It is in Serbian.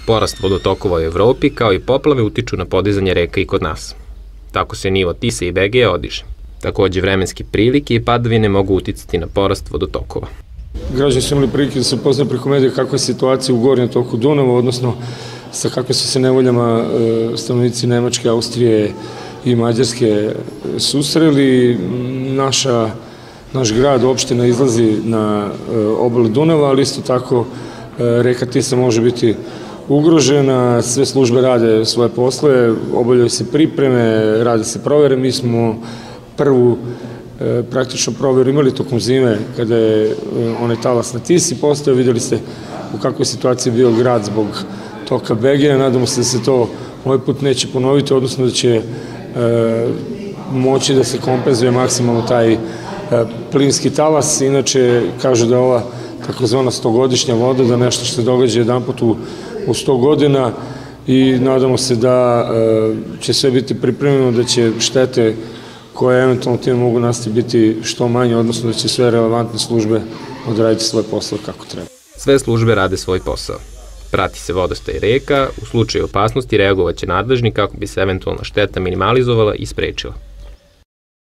Porast vodotokova u Evropi kao i poplave utiču na podizanje reka i kod nas. Tako se nivo Tise i Begeja odiže. Takođe, vremenske prilike i padavine mogu uticati na porast vodotokova. Građani su imali prilike da se upoznaju preko medija kakva je situacija u gornjem toku Dunava, odnosno sa kakve su se nevoljama stanovnici Nemačke, Austrije i Mađarske susreli. Naš grad, opština izlazi na obalu Dunava, ali isto tako reka Tisa može biti ugrožena, sve službe rade svoje posle, obavljaju se pripreme, rade se provere. Mi smo prvu praktično proveru imali tokom zime kada je onaj talas na Tisi postao. Videli ste u kakvoj situaciji je bio grad zbog toka Begeja. Nadamo se da se to ovaj put neće ponoviti, odnosno da će moći da se kompenzuje maksimalno taj plinski talas. Inače, kažu da je ova takozvana 100-godišnja voda, da nešto što se događa jedanput u 100 godina, i nadamo se da će sve biti pripremljeno, da će štete koje eventualno time mogu nastati biti što manje, odnosno da će sve relevantne službe odraditi svoj posao kako treba. Sve službe rade svoj posao. Prati se vodostaj reka, u slučaju opasnosti reagovaće nadležni kako bi se eventualna šteta minimalizovala i sprečila.